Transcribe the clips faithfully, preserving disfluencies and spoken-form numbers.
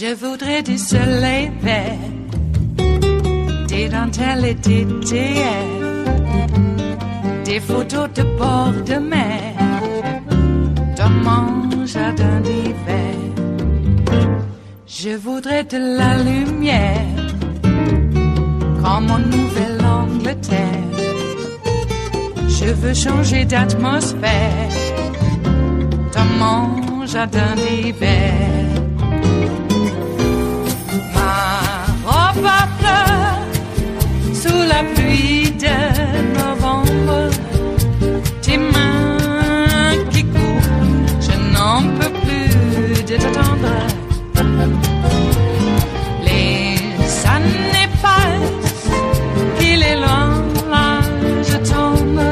Je voudrais du soleil vert, des dentelles et des théâtres, des photos de bord de mer, dans mon jardin d'hiver. Je voudrais de la lumière, comme en Nouvelle-Angleterre. Je veux changer d'atmosphère, dans mon jardin d'hiver. Ma fleurs sous la pluie de novembre, tes mains qui courent, je n'en peux plus de t'attendre. Les années passent, qu'il est loin, là je tombe.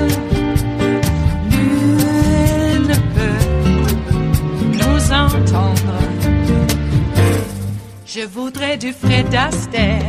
Nul ne peut nous entendre. Je voudrais du Fred Astaire,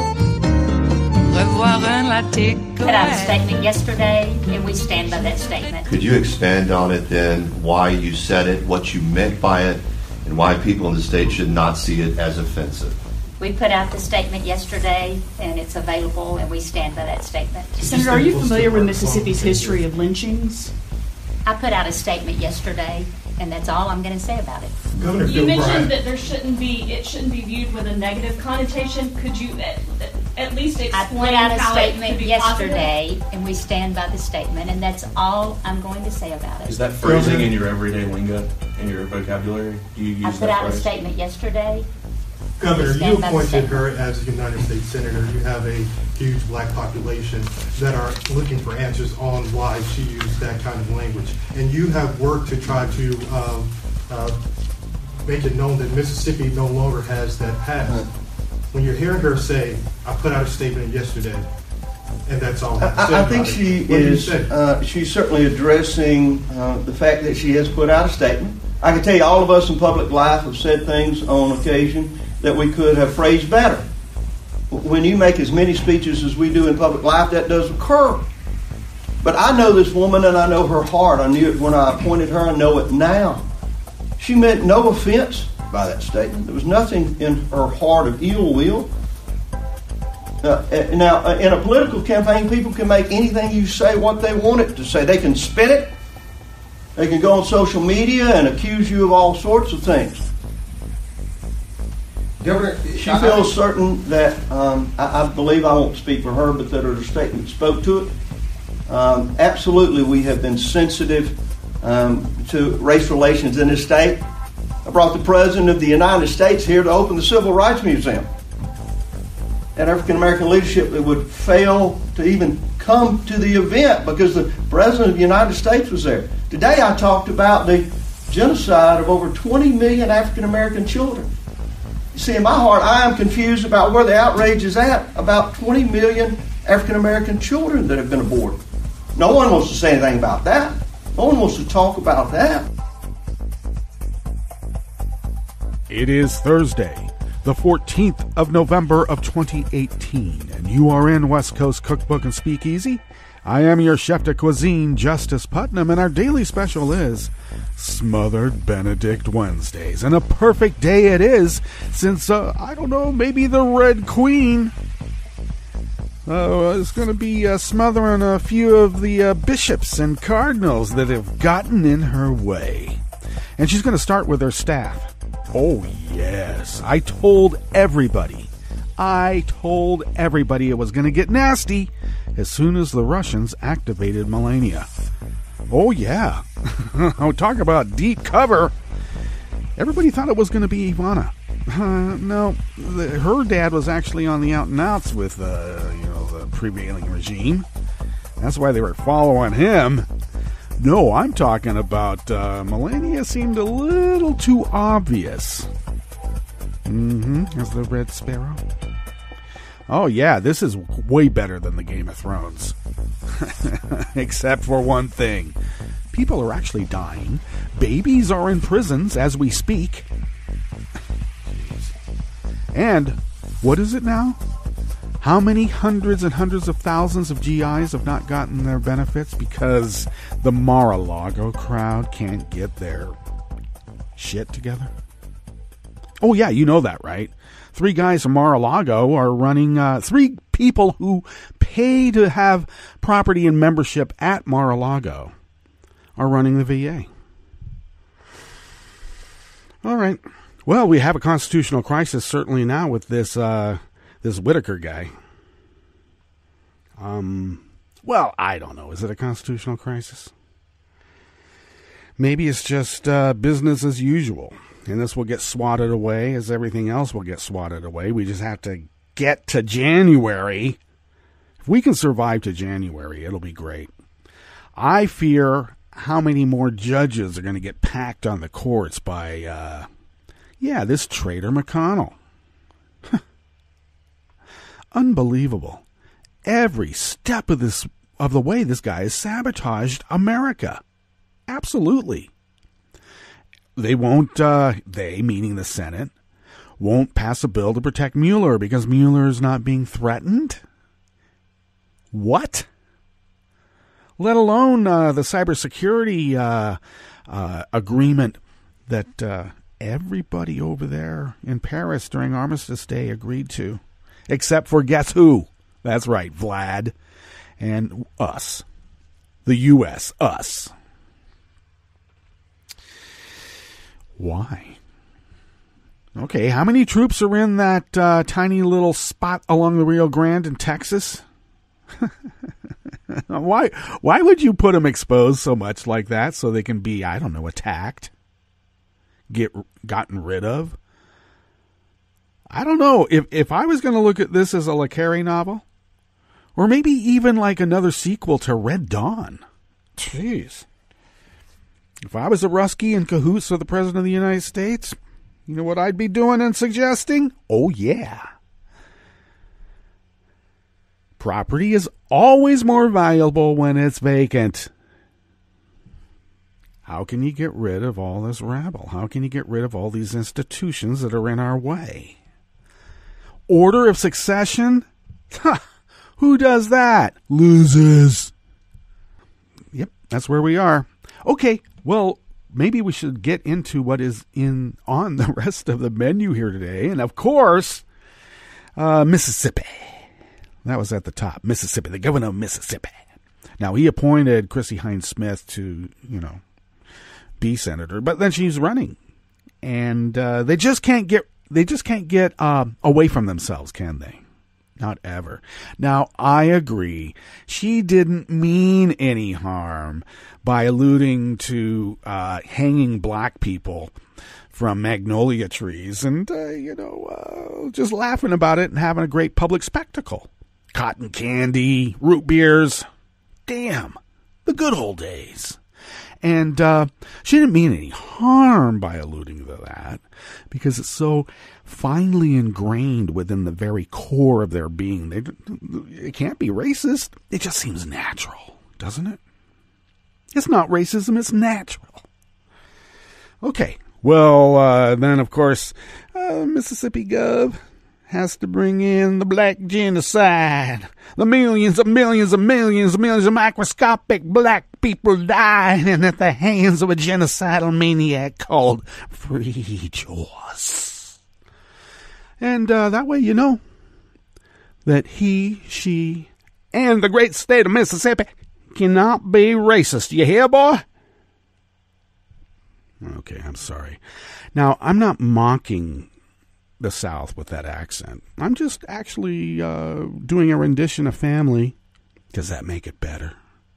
revoir un latte. Put out a statement yesterday, and we stand by that statement. Could you expand on it then, why you said it, what you meant by it, and why people in the state should not see it as offensive? We put out the statement yesterday, and it's available, and we stand by that statement. Senator, are you familiar with Mississippi's history of lynchings? I put out a statement yesterday, and that's all I'm going to say about it. Governor you Bill mentioned Bryant. that there shouldn't be, it shouldn't be viewed with a negative connotation. Could you at, at least explain I put out a how statement it could be yesterday, positive? and we stand by the statement, and that's all I'm going to say about it. Is that phrasing in your everyday lingo, in your vocabulary? Do you use I put that out phrase? a statement yesterday. Governor, Stand you by the appointed statement. her as a United States Senator. You have a huge black population that are looking for answers on why she used that kind of language. And you have worked to try to um, uh, make it known that Mississippi no longer has that past. When you're hearing her say, I put out a statement yesterday, and that's all I, I, I think she is, uh, she's certainly addressing uh, the fact that she has put out a statement. I can tell you all of us in public life have said things on occasion that we could have phrased better. When you make as many speeches as we do in public life, that does occur. But I know this woman, and I know her heart. I knew it when I appointed her. I know it now. She meant no offense by that statement. There was nothing in her heart of ill will. Uh, now, uh, in a political campaign, people can make anything you say what they want it to say. They can spin it. They can go on social media and accuse you of all sorts of things. Governor, she feels certain that, um, I, I believe, I won't speak for her, but that her statement spoke to it. Um, absolutely, we have been sensitive um, to race relations in this state. I brought the President of the United States here to open the Civil Rights Museum. And African-American leadership that would fail to even come to the event because the President of the United States was there. Today I talked about the genocide of over twenty million African-American children. You see, in my heart, I am confused about where the outrage is at about twenty million African-American children that have been aborted. No one wants to say anything about that. No one wants to talk about that. It is Thursday, the fourteenth of November of twenty eighteen, and you are in West Coast Cookbook and Speakeasy. I am your chef de cuisine, Justice Putnam, and our daily special is Smothered Benedict Wednesdays. And a perfect day it is, since, uh, I don't know, maybe the Red Queen uh, is going to be uh, smothering a few of the uh, bishops and cardinals that have gotten in her way. And she's going to start with her staff. Oh, yes. I told everybody. I told everybody it was going to get nasty as soon as the Russians activated Melania. Oh, yeah. Oh, talk about deep cover. Everybody thought it was going to be Ivana. Uh, no, the, her dad was actually on the out and outs with uh, you know, the prevailing regime. That's why they were following him. No, I'm talking about uh, Melania seemed a little too obvious. Mm-hmm, as the Red Sparrow. Oh, yeah, this is way better than the Game of Thrones. Except for one thing. People are actually dying. Babies are in prisons as we speak. And what is it now? How many hundreds and hundreds of thousands of G Is have not gotten their benefits because the Mar-a-Lago crowd can't get their shit together? Oh, yeah, you know that, right? Three guys from Mar-a-Lago are running, uh, three people who pay to have property and membership at Mar-a-Lago are running the V A. All right. Well, we have a constitutional crisis certainly now with this uh, this Whitaker guy. Um, well, I don't know. Is it a constitutional crisis? Maybe it's just uh, business as usual, and this will get swatted away as everything else will get swatted away. We just have to get to January. If we can survive to January, it'll be great. I fear how many more judges are going to get packed on the courts by, uh, yeah, this traitor McConnell. Unbelievable. Every step of this of the way this guy has sabotaged America. Absolutely. They won't, uh, they, meaning the Senate, won't pass a bill to protect Mueller because Mueller is not being threatened? What? Let alone uh, the cybersecurity uh, uh, agreement that uh, everybody over there in Paris during Armistice Day agreed to. Except for guess who? That's right, Vlad and us. The U S, us. Why? Okay, how many troops are in that uh, tiny little spot along the Rio Grande in Texas? Why why would you put them exposed so much like that so they can be, I don't know, attacked? Get gotten rid of? I don't know. If if I was going to look at this as a Le Carre novel, or maybe even like another sequel to Red Dawn. Jeez. If I was a Rusky in cahoots with the President of the United States, you know what I'd be doing and suggesting? Oh, yeah. Property is always more valuable when it's vacant. How can you get rid of all this rabble? How can you get rid of all these institutions that are in our way? Order of succession? Ha! Who does that? Loses. Yep, that's where we are. Okay, well, maybe we should get into what is in on the rest of the menu here today. And of course, uh, Mississippi. That was at the top. Mississippi, the governor of Mississippi. Now, he appointed Chrissy Hyde-Smith to, you know, be senator, but then she's running. And uh, they just can't get they just can't get uh, away from themselves, can they? Not ever. Now, I agree. She didn't mean any harm by alluding to uh, hanging black people from magnolia trees and, uh, you know, uh, just laughing about it and having a great public spectacle. Cotton candy, root beers. Damn. The good old days. And uh, she didn't mean any harm by alluding to that because it's so finely ingrained within the very core of their being. They, it can't be racist. It just seems natural, doesn't it? It's not racism, it's natural. Okay, well, uh, then, of course, uh, Mississippi Gov has to bring in the black genocide. The millions of millions of millions of millions of microscopic black people dying at the hands of a genocidal maniac called Free Jaws. And uh, that way you know that he, she, and the great state of Mississippi cannot be racist. You hear, boy? Okay, I'm sorry. Now, I'm not mocking the South with that accent. I'm just actually uh, doing a rendition of Family. Does that make it better?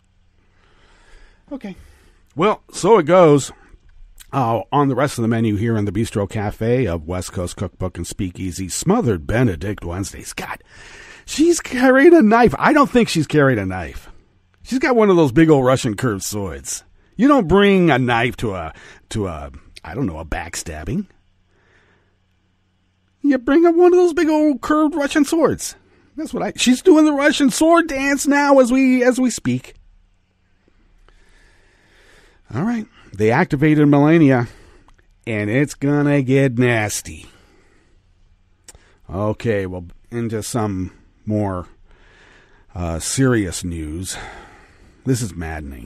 Okay. Well, so it goes. Uh, on the rest of the menu here in the Bistro Cafe of West Coast Cookbook and Speakeasy, Smothered Benedict Wednesdays. God, she's carried a knife. I don't think she's carried a knife. She's got one of those big old Russian curved swords. You don't bring a knife to a, to a, I don't know, a backstabbing. You bring up one of those big old curved Russian swords. That's what I, she's doing the Russian sword dance now as we, as we speak. All right. They activated Melania, and it's gonna get nasty. Okay, well, into some more uh, serious news. This is maddening.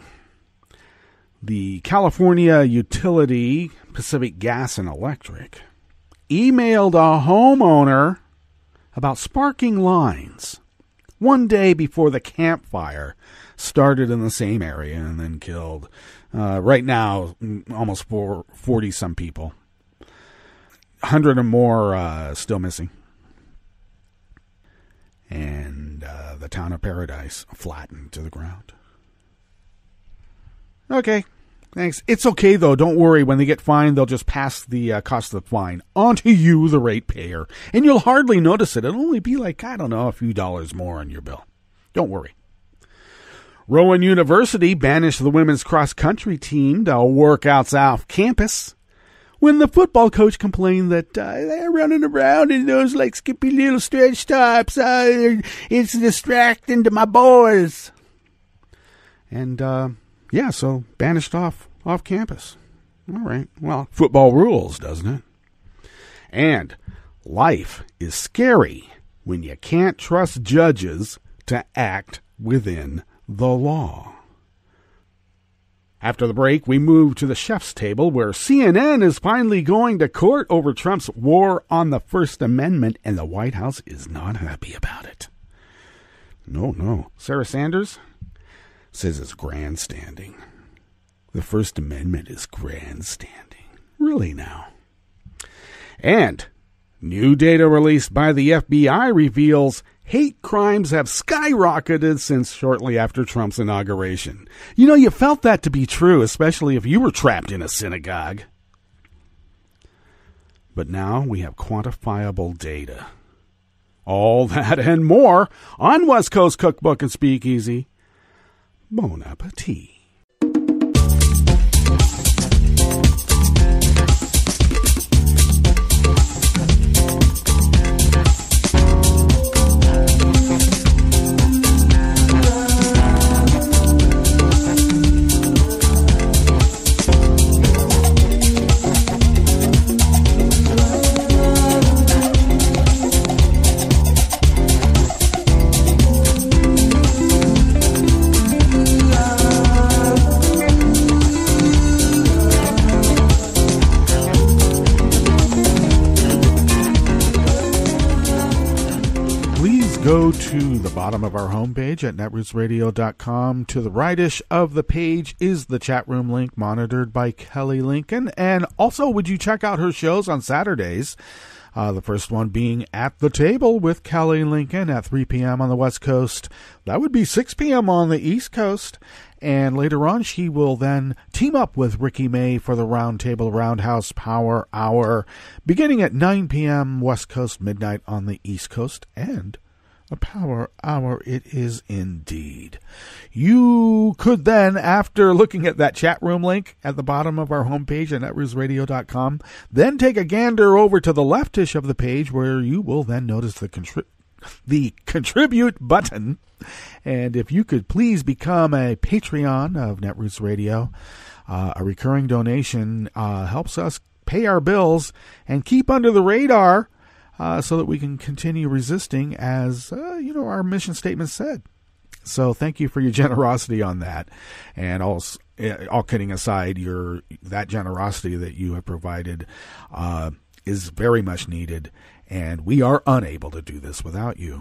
The California utility, Pacific Gas and Electric, emailed a homeowner about sparking lines one day before the campfire started in the same area and then killed, uh, right now, almost forty-some people. one hundred or more uh, still missing. And uh, the town of Paradise flattened to the ground. Okay, thanks. It's okay, though. Don't worry. When they get fined, they'll just pass the uh, cost of the fine on to you, the ratepayer. And you'll hardly notice it. It'll only be like, I don't know, a few dollars more on your bill. Don't worry. Rowan University banished the women's cross-country team to workouts off campus when the football coach complained that uh, they're running around in those like skippy little stretch tops. Uh, it's distracting to my boys. And, uh, yeah, so banished off, off campus. All right. Well, football rules, doesn't it? And life is scary when you can't trust judges to act within the law. After the break, we move to the chef's table, where C N N is finally going to court over Trump's war on the First Amendment, and the White House is not happy about it. No, no. Sarah Sanders says it's grandstanding. The First Amendment is grandstanding. Really now. And new data released by the F B I reveals hate crimes have skyrocketed since shortly after Trump's inauguration. You know, you felt that to be true, especially if you were trapped in a synagogue. But now we have quantifiable data. All that and more on West Coast Cookbook and Speakeasy. Bon appetit. Go to the bottom of our homepage at netroots radio dot com. To the rightish of the page is the chat room link monitored by Kelly Lincoln. And also, would you check out her shows on Saturdays? Uh, the first one being At the Table with Kelly Lincoln at three p.m. on the West Coast. That would be six p.m. on the East Coast. And later on, she will then team up with Ricky May for the Roundtable Roundhouse Power Hour, beginning at nine p.m. West Coast, midnight on the East Coast, and a power hour it is indeed. You could then, after looking at that chat room link at the bottom of our homepage at netroots radio dot com, then take a gander over to the leftish of the page, where you will then notice the contri- the contribute button. And if you could please become a Patreon of Netroots Radio, uh, a recurring donation uh, helps us pay our bills and keep under the radar, Uh, so that we can continue resisting, as, uh, you know, our mission statement said. So thank you for your generosity on that. And all, all kidding aside, your that generosity that you have provided uh, is very much needed, and we are unable to do this without you.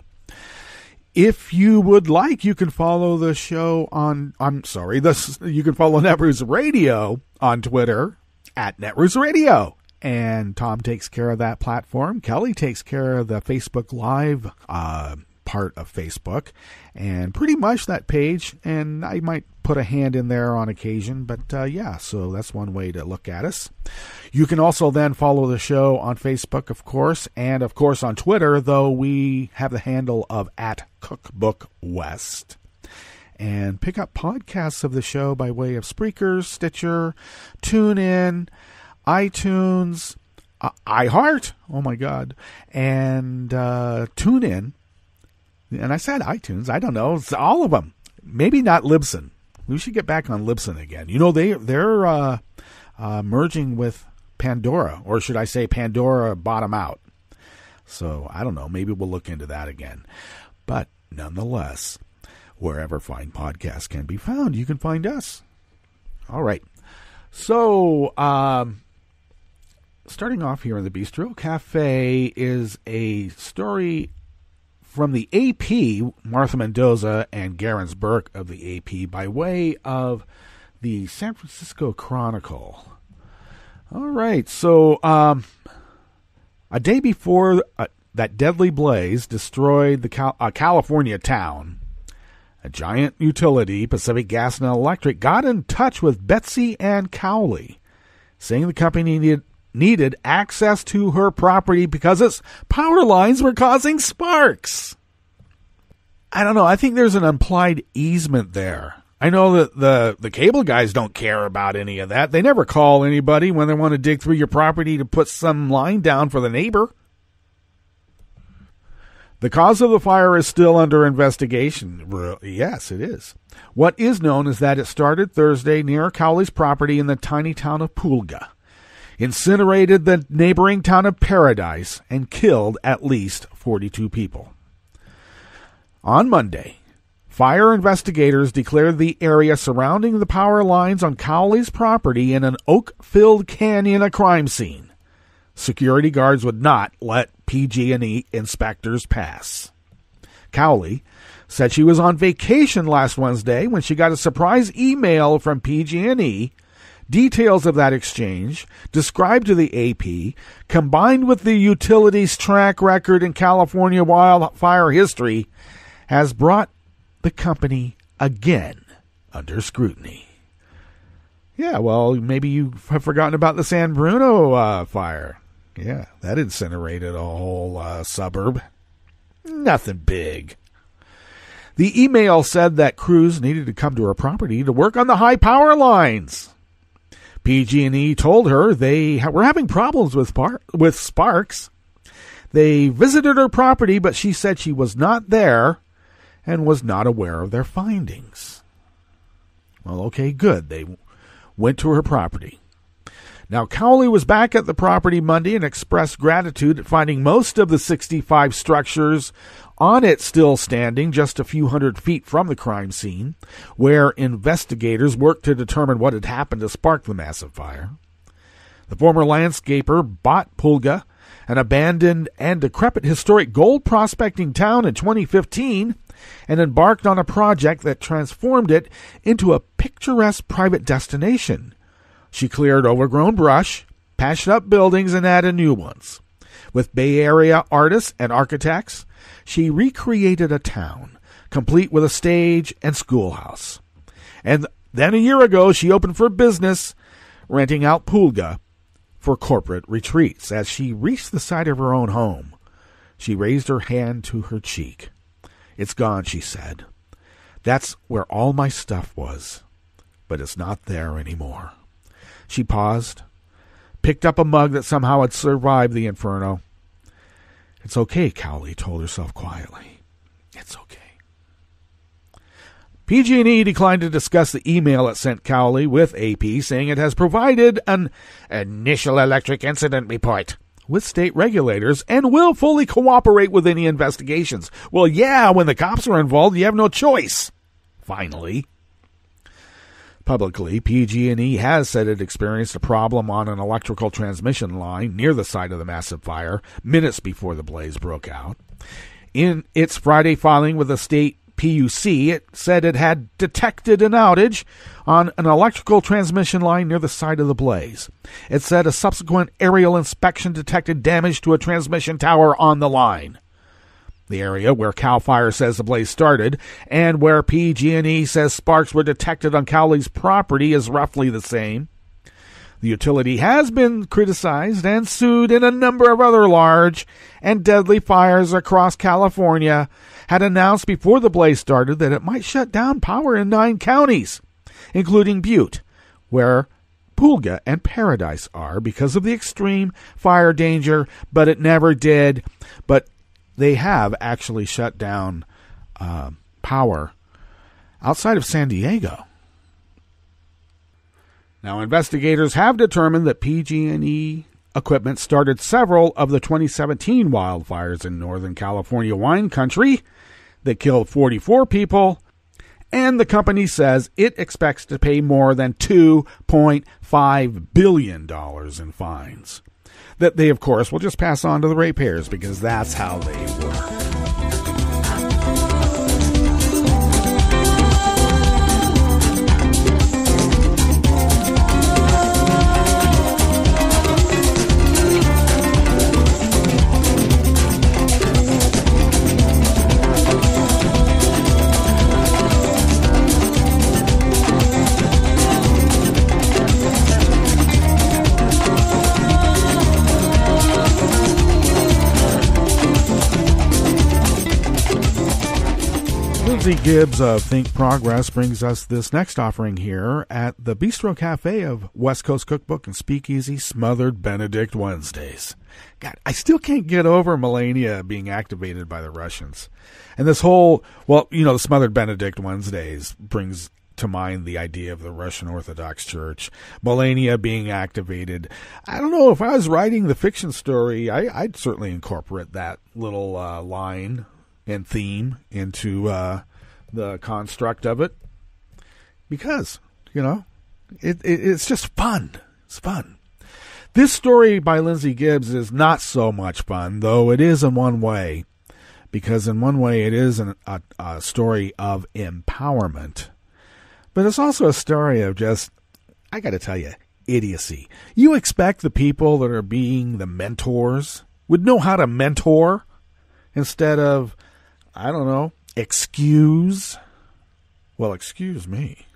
If you would like, you can follow the show on, I'm sorry, this, you can follow Netroots Radio on Twitter at Netroots Radio. And Tom takes care of that platform. Kelly takes care of the Facebook Live uh, part of Facebook. And pretty much that page. And I might put a hand in there on occasion. But uh, yeah, so that's one way to look at us. You can also then follow the show on Facebook, of course. And, of course, on Twitter, though we have the handle of at Cookbook West. And pick up podcasts of the show by way of Spreaker, Stitcher, TuneIn, iTunes, uh, iHeart, oh my God, and uh, TuneIn. And I said iTunes, I don't know, it's all of them. Maybe not Libsyn. We should get back on Libsyn again. You know, they, they're uh, uh, merging with Pandora, or should I say Pandora bottom out. So, I don't know, maybe we'll look into that again. But nonetheless, wherever fine podcasts can be found, you can find us. All right. So, um... starting off here in the Bistro Cafe is a story from the A P, Martha Mendoza and Garance Burke of the A P, by way of the San Francisco Chronicle. All right, so um, a day before uh, that deadly blaze destroyed the Cal- uh, California town, a giant utility, Pacific Gas and Electric, got in touch with Betsy Ann Cowley, saying the company needed, needed access to her property because its power lines were causing sparks. I don't know. I think there's an implied easement there. I know that the, the cable guys don't care about any of that. They never call anybody when they want to dig through your property to put some line down for the neighbor. The cause of the fire is still under investigation. Yes, it is. What is known is that it started Thursday near Cowley's property in the tiny town of Pulga, incinerated the neighboring town of Paradise, and killed at least forty-two people. On Monday, fire investigators declared the area surrounding the power lines on Cowley's property in an oak-filled canyon a crime scene. Security guards would not let P G and E inspectors pass. Cowley said she was on vacation last Wednesday when she got a surprise email from P G and E. Details of that exchange, described to the A P, combined with the utility's track record in California wildfire history, has brought the company again under scrutiny. Yeah, well, maybe you have forgotten about the San Bruno uh, fire. Yeah, that incinerated a whole uh, suburb. Nothing big. The email said that crews needed to come to her property to work on the high power lines. P G and E told her they ha- were having problems with, par- with sparks. They visited her property, but she said she was not there and was not aware of their findings. Well, okay, good. They went to her property. Now, Cowley was back at the property Monday and expressed gratitude at finding most of the sixty-five structures on it still standing just a few hundred feet from the crime scene, where investigators worked to determine what had happened to spark the massive fire. The former landscaper bought Pulga, an abandoned and decrepit historic gold prospecting town, in twenty fifteen, and embarked on a project that transformed it into a picturesque private destination. She cleared overgrown brush, patched up buildings, and added new ones. With Bay Area artists and architects, she recreated a town, complete with a stage and schoolhouse. And then a year ago, she opened for business, renting out Pulga for corporate retreats. As she reached the side of her own home, she raised her hand to her cheek. "It's gone," she said. "That's where all my stuff was, but it's not there anymore." She paused, picked up a mug that somehow had survived the inferno. "It's okay," Cowley told herself quietly. "It's okay." P G and E declined to discuss the email it sent Cowley with A P, saying it has provided an initial electric incident report with state regulators and will fully cooperate with any investigations. Well, yeah, when the cops are involved, you have no choice. Finally. Publicly, P G and E has said it experienced a problem on an electrical transmission line near the site of the massive fire minutes before the blaze broke out. In its Friday filing with the state P U C, it said it had detected an outage on an electrical transmission line near the site of the blaze. It said a subsequent aerial inspection detected damage to a transmission tower on the line. The area where CAL FIRE says the blaze started and where P G and E says sparks were detected on Cowley's property is roughly the same. The utility has been criticized and sued in a number of other large and deadly fires across California, had announced before the blaze started that it might shut down power in nine counties, including Butte, where Pulga and Paradise are, because of the extreme fire danger, but it never did. But they have actually shut down uh, power outside of San Diego. Now, investigators have determined that P G and E equipment started several of the twenty seventeen wildfires in Northern California wine country that killed forty-four people, and the company says it expects to pay more than two point five billion dollars in fines. that they, of course, will just pass on to the ratepayers because that's how they work. Lindsay Gibbs of Think Progress brings us this next offering here at the Bistro Cafe of West Coast Cookbook and Speakeasy, Smothered Benedict Wednesdays. God, I still can't get over Melania being activated by the Russians. And this whole, well, you know, the Smothered Benedict Wednesdays brings to mind the idea of the Russian Orthodox Church, Melania being activated. I don't know, if I was writing the fiction story, I, I'd certainly incorporate that little uh, line and theme into uh, the construct of it, because, you know, it, it it's just fun. It's fun. This story by Lindsay Gibbs is not so much fun, though it is in one way, because in one way it is an, a, a story of empowerment, but it's also a story of just, I got to tell you, idiocy. You expect the people that are being the mentors would know how to mentor instead of, I don't know, excuse. Well, excuse me.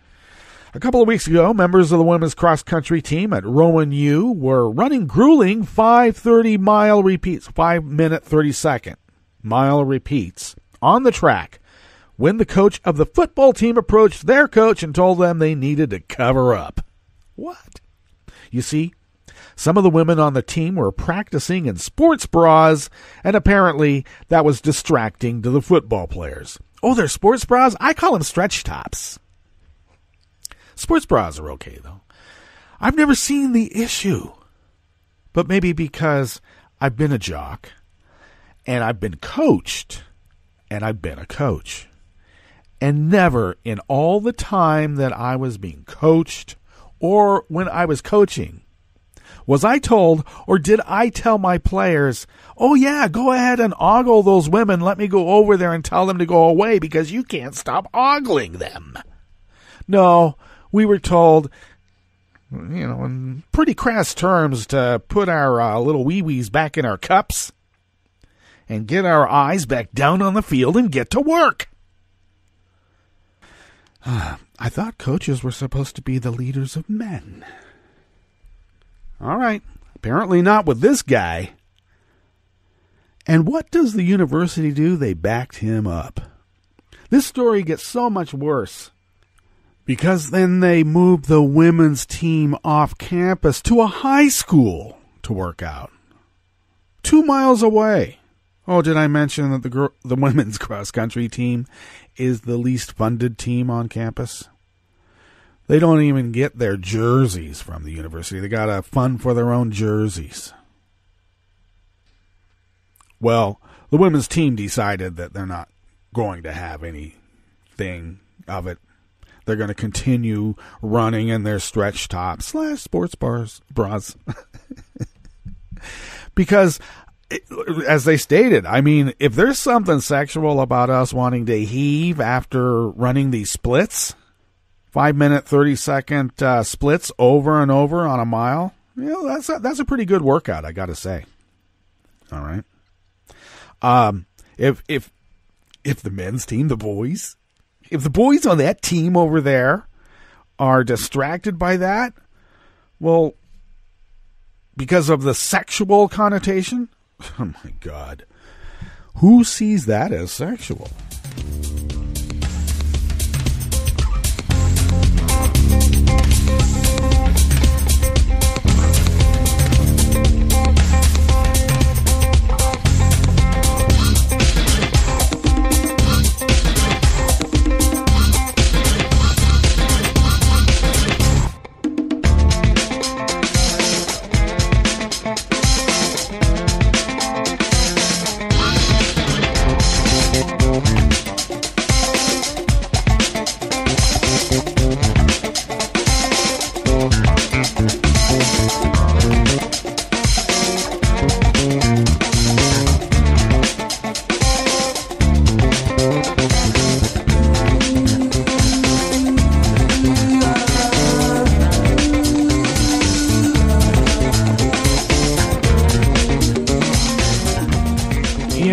A couple of weeks ago, members of the women's cross-country team at Rowan U were running grueling five thirty-mile repeats, five-minute, thirty-second mile repeats on the track when the coach of the football team approached their coach and told them they needed to cover up. What? You see, some of the women on the team were practicing in sports bras, and apparently that was distracting to the football players. Oh, they're sports bras? I call them stretch tops. Sports bras are okay, though. I've never seen the issue. But maybe because I've been a jock, and I've been coached, and I've been a coach. And never in all the time that I was being coached or when I was coaching, was I told, or did I tell my players, oh yeah, go ahead and ogle those women. Let me go over there and tell them to go away because you can't stop ogling them. No, we were told, you know, in pretty crass terms, to put our uh, little wee-wees back in our cups and get our eyes back down on the field and get to work. I thought coaches were supposed to be the leaders of men. All right, apparently not with this guy. And what does the university do? They backed him up. This story gets so much worse because then they moved the women's team off campus to a high school to work out. Two miles away. Oh, did I mention that the gr- the women's cross-country team is the least funded team on campus? They don't even get their jerseys from the university. They got to fund for their own jerseys. Well, the women's team decided that they're not going to have anything of it. They're going to continue running in their stretch tops slash sports bars, bras. Because, as they stated, I mean, if there's something sexual about us wanting to heave after running these splits, five-minute, thirty-second uh, splits over and over on a mile, you know, that's a, that's a pretty good workout, I got to say. All right. Um, if if if the men's team, the boys, if the boys on that team over there are distracted by that, well, because of the sexual connotation, oh my God, who sees that as sexual?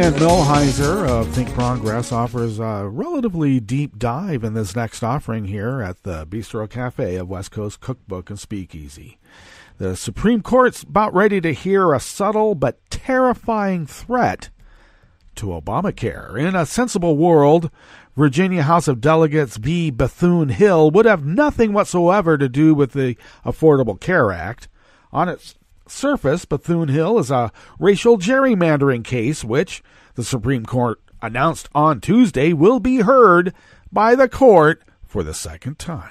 Dan Milheiser of Think Progress offers a relatively deep dive in this next offering here at the Bistro Cafe of West Coast Cookbook and Speakeasy. The Supreme Court's about ready to hear a subtle but terrifying threat to Obamacare. In a sensible world, Virginia House of Delegates v. Bethune-Hill would have nothing whatsoever to do with the Affordable Care Act. On its surface, Bethune-Hill is a racial gerrymandering case which the Supreme Court announced on Tuesday will be heard by the court for the second time.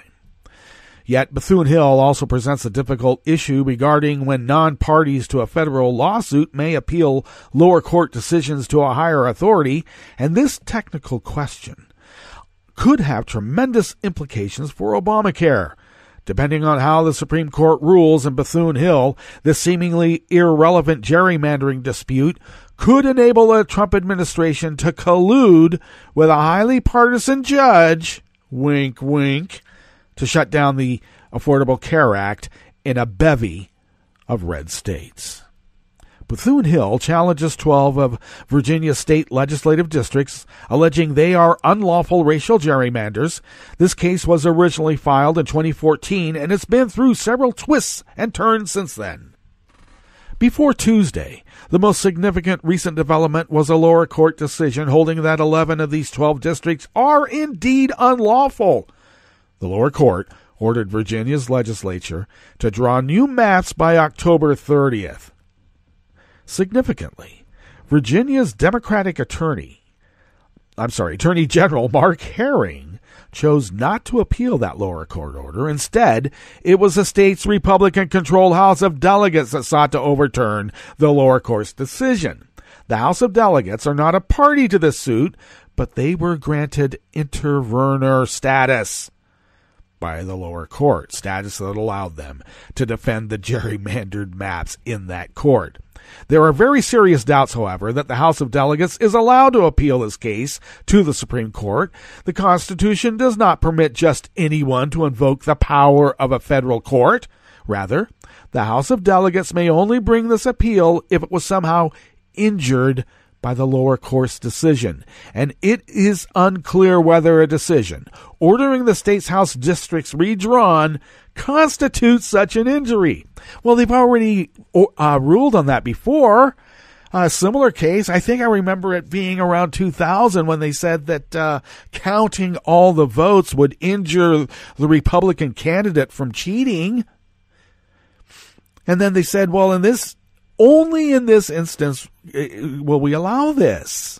Yet Bethune-Hill also presents a difficult issue regarding when non-parties to a federal lawsuit may appeal lower court decisions to a higher authority, and this technical question could have tremendous implications for Obamacare. Depending on how the Supreme Court rules in Bethune-Hill, this seemingly irrelevant gerrymandering dispute could enable the Trump administration to collude with a highly partisan judge, wink, wink, to shut down the Affordable Care Act in a bevy of red states. Bethune-Hill challenges twelve of Virginia's state legislative districts, alleging they are unlawful racial gerrymanders. This case was originally filed in twenty fourteen, and it's been through several twists and turns since then. Before Tuesday, the most significant recent development was a lower court decision holding that eleven of these twelve districts are indeed unlawful. The lower court ordered Virginia's legislature to draw new maps by October thirtieth. Significantly, Virginia's Democratic attorney, I'm sorry, Attorney General Mark Herring, chose not to appeal that lower court order. Instead, it was the state's Republican-controlled House of Delegates that sought to overturn the lower court's decision. The House of Delegates are not a party to this suit, but they were granted intervener status by the lower court, status that allowed them to defend the gerrymandered maps in that court. There are very serious doubts, however, that the House of Delegates is allowed to appeal this case to the Supreme Court. The Constitution does not permit just anyone to invoke the power of a federal court. Rather, the House of Delegates may only bring this appeal if it was somehow injured by the lower court's decision, and it is unclear whether a decision ordering the state's House districts redrawn constitutes such an injury. Well, they've already uh, ruled on that before. A similar case, I think I remember it being around two thousand when they said that uh, counting all the votes would injure the Republican candidate from cheating. And then they said, well, in this only in this instance will we allow this.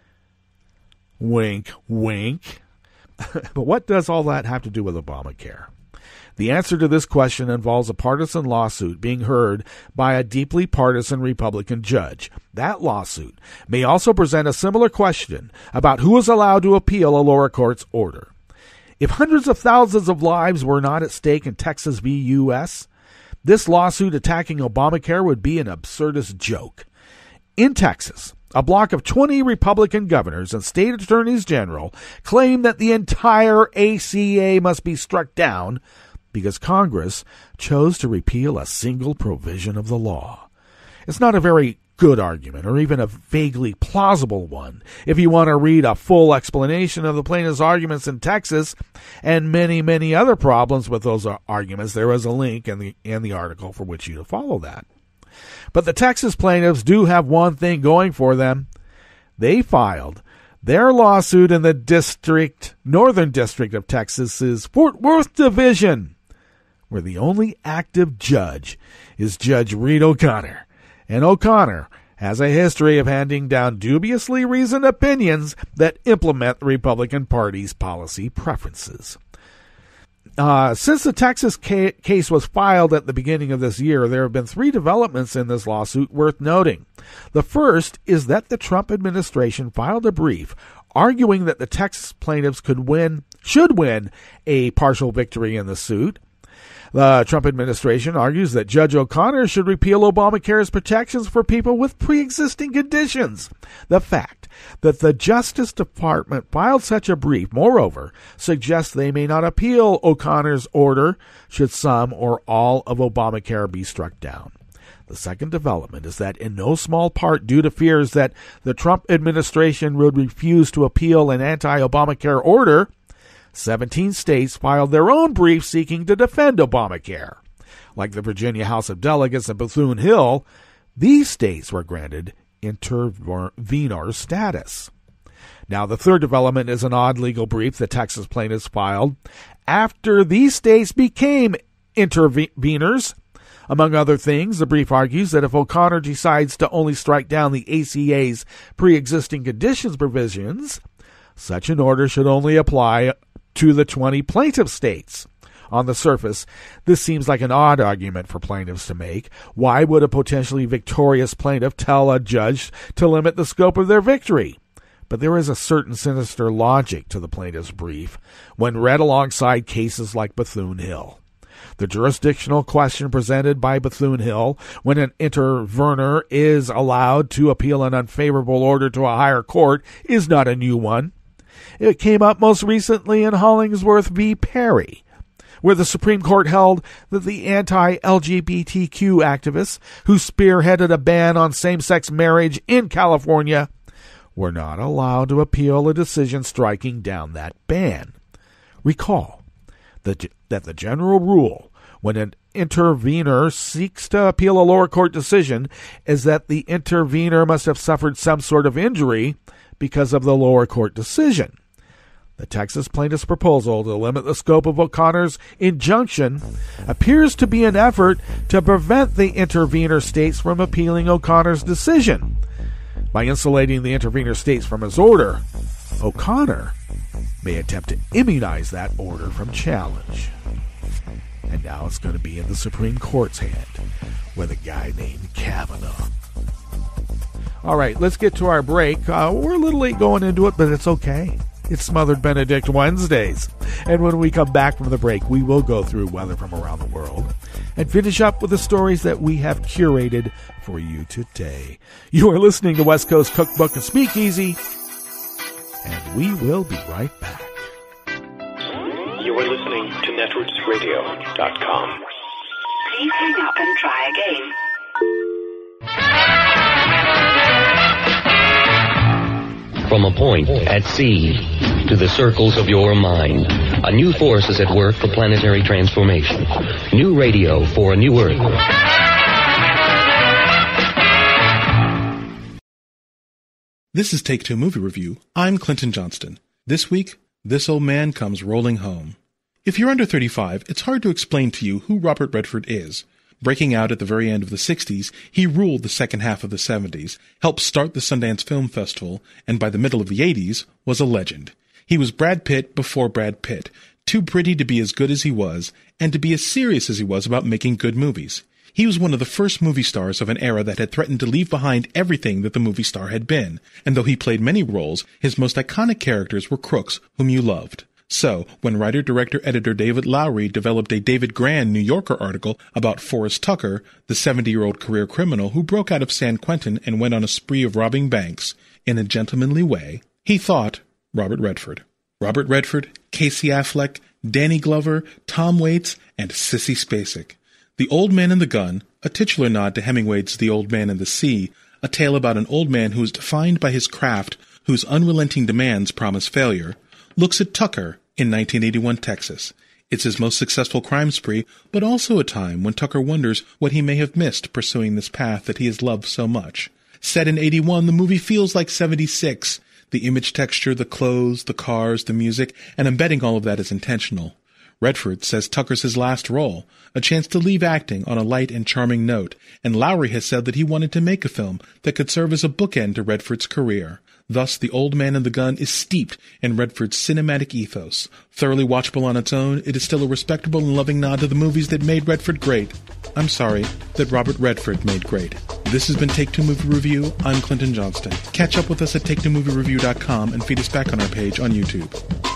Wink, wink. But what does all that have to do with Obamacare? The answer to this question involves a partisan lawsuit being heard by a deeply partisan Republican judge. That lawsuit may also present a similar question about who is allowed to appeal a lower court's order. If hundreds of thousands of lives were not at stake in Texas v. U S, this lawsuit attacking Obamacare would be an absurdist joke. In Texas, a block of twenty Republican governors and state attorneys general claim that the entire A C A must be struck down because Congress chose to repeal a single provision of the law. It's not a very good argument, or even a vaguely plausible one. If you want to read a full explanation of the plaintiff's arguments in Texas and many, many other problems with those arguments, there is a link in the in the article for which you to follow that. But the Texas plaintiffs do have one thing going for them. They filed their lawsuit in the district, Northern District of Texas's Fort Worth Division, where the only active judge is Judge Reed O'Connor. And O'Connor has a history of handing down dubiously reasoned opinions that implement the Republican Party's policy preferences. Uh, since the Texas ca- case was filed at the beginning of this year, there have been three developments in this lawsuit worth noting. The first is that the Trump administration filed a brief arguing that the Texas plaintiffs could win, should win a partial victory in the suit. The Trump administration argues that Judge O'Connor should repeal Obamacare's protections for people with pre-existing conditions. The fact that the Justice Department filed such a brief, moreover, suggests they may not appeal O'Connor's order should some or all of Obamacare be struck down. The second development is that in no small part due to fears that the Trump administration would refuse to appeal an anti-Obamacare order, seventeen states filed their own brief seeking to defend Obamacare. Like the Virginia House of Delegates and Bethune-Hill, these states were granted intervenor status. Now, the third development is an odd legal brief the Texas plaintiffs filed after these states became intervenors. Among other things, the brief argues that if O'Connor decides to only strike down the A C A's pre-existing conditions provisions, such an order should only apply to the twenty plaintiff states. On the surface, this seems like an odd argument for plaintiffs to make. Why would a potentially victorious plaintiff tell a judge to limit the scope of their victory? But there is a certain sinister logic to the plaintiff's brief when read alongside cases like Bethune-Hill. The jurisdictional question presented by Bethune-Hill when an intervenor is allowed to appeal an unfavorable order to a higher court is not a new one. It came up most recently in Hollingsworth v. Perry, where the Supreme Court held that the anti-L G B T Q activists who spearheaded a ban on same-sex marriage in California were not allowed to appeal a decision striking down that ban. Recall that, that the general rule when an intervenor seeks to appeal a lower court decision is that the intervenor must have suffered some sort of injury because of the lower court decision. The Texas plaintiff's proposal to limit the scope of O'Connor's injunction appears to be an effort to prevent the intervenor states from appealing O'Connor's decision. By insulating the intervenor states from his order, O'Connor may attempt to immunize that order from challenge. And now it's going to be in the Supreme Court's hand with a guy named Kavanaugh. All right, let's get to our break. Uh, we're a little late going into it, but it's okay. It's Smothered Benedict Wednesdays. And when we come back from the break, we will go through weather from around the world and finish up with the stories that we have curated for you today. You are listening to West Coast Cookbook and Speakeasy, and we will be right back. You are listening to netroots radio dot com. Please hang up and try again. From a point at sea to the circles of your mind, a new force is at work for planetary transformation. New radio for a new Earth. This is Take Two Movie Review. I'm Clinton Johnston. This week, This Old Man Comes Rolling Home. If you're under thirty-five, it's hard to explain to you who Robert Redford is. Breaking out at the very end of the sixties, he ruled the second half of the seventies, helped start the Sundance Film Festival, and by the middle of the eighties, was a legend. He was Brad Pitt before Brad Pitt, too pretty to be as good as he was, and to be as serious as he was about making good movies. He was one of the first movie stars of an era that had threatened to leave behind everything that the movie star had been, and though he played many roles, his most iconic characters were crooks whom you loved. So, when writer-director-editor David Lowery developed a David Grann New Yorker article about Forrest Tucker, the seventy-year-old career criminal who broke out of San Quentin and went on a spree of robbing banks in a gentlemanly way, he thought Robert Redford. Robert Redford, Casey Affleck, Danny Glover, Tom Waits, and Sissy Spacek. The Old Man and the Gun, a titular nod to Hemingway's The Old Man and the Sea, a tale about an old man who is defined by his craft, whose unrelenting demands promise failure, looks at Tucker in nineteen eighty-one Texas. It's his most successful crime spree, but also a time when Tucker wonders what he may have missed pursuing this path that he has loved so much. Set in eighty-one, the movie feels like seventy-six. The image texture, the clothes, the cars, the music, and I'm betting all of that is intentional. Redford says Tucker's his last role, a chance to leave acting on a light and charming note, and Lowery has said that he wanted to make a film that could serve as a bookend to Redford's career. Thus, The Old Man and the Gun is steeped in Redford's cinematic ethos. Thoroughly watchable on its own, it is still a respectable and loving nod to the movies that made Redford great. I'm sorry, that Robert Redford made great. This has been Take Two Movie Review. I'm Clinton Johnston. Catch up with us at take two movie review dot com and feed us back on our page on YouTube.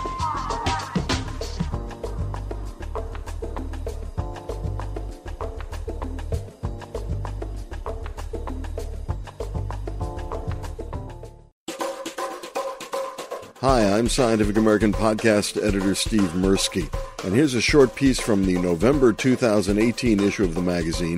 Hi, I'm Scientific American podcast editor Steve Mirsky, and here's a short piece from the November two thousand eighteen issue of the magazine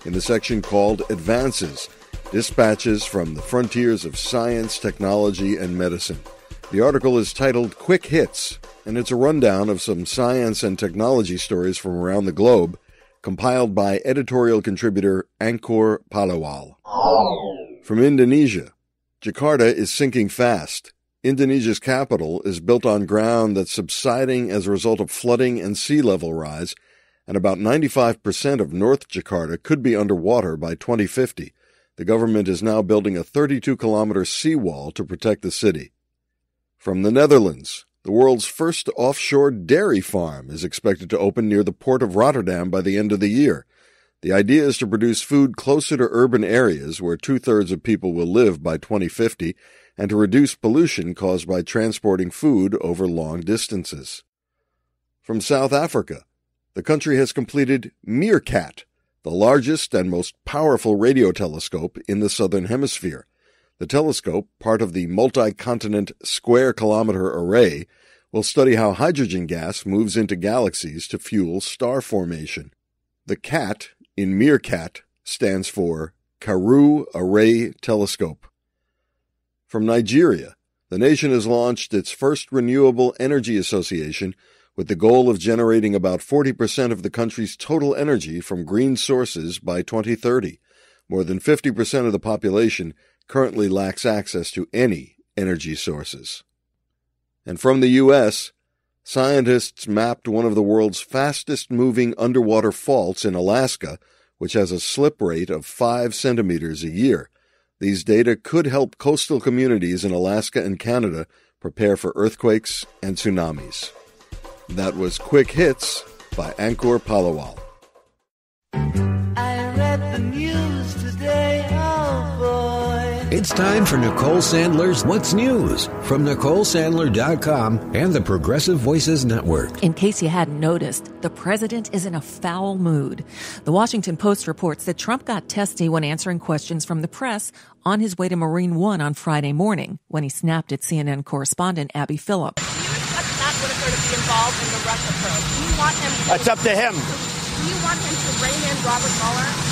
in the section called Advances, Dispatches from the Frontiers of Science, Technology, and Medicine. The article is titled Quick Hits, and it's a rundown of some science and technology stories from around the globe, compiled by editorial contributor Angkor Palawal. From Indonesia, Jakarta is sinking fast. Indonesia's capital is built on ground that's subsiding as a result of flooding and sea level rise, and about ninety-five percent of North Jakarta could be underwater by twenty fifty. The government is now building a thirty-two kilometer seawall to protect the city. From the Netherlands, the world's first offshore dairy farm is expected to open near the port of Rotterdam by the end of the year. The idea is to produce food closer to urban areas where two-thirds of people will live by twenty fifty, and to reduce pollution caused by transporting food over long distances. From South Africa, the country has completed Meerkat, the largest and most powerful radio telescope in the southern hemisphere. The telescope, part of the multi-continent square-kilometer array, will study how hydrogen gas moves into galaxies to fuel star formation. The CAT in Meerkat stands for Karoo Array Telescope. From Nigeria, the nation has launched its first renewable energy association with the goal of generating about forty percent of the country's total energy from green sources by twenty thirty. More than fifty percent of the population currently lacks access to any energy sources. And from the U S, scientists mapped one of the world's fastest-moving underwater faults in Alaska, which has a slip rate of five centimeters a year. These data could help coastal communities in Alaska and Canada prepare for earthquakes and tsunamis. That was Quick Hits by Angkor Palawal. I read the news today, oh boy. It's time for Nicole Sandler's What's News from Nicole Sandler dot com and the Progressive Voices Network. In case you hadn't noticed, the president is in a foul mood. The Washington Post reports that Trump got testy when answering questions from the press on his way to Marine One on Friday morning when he snapped at C N N correspondent Abby Phillip. Not Whitaker to be involved in the Russia probe. Do you want him to, It's up to him. Do you want him to rein in Robert Mueller?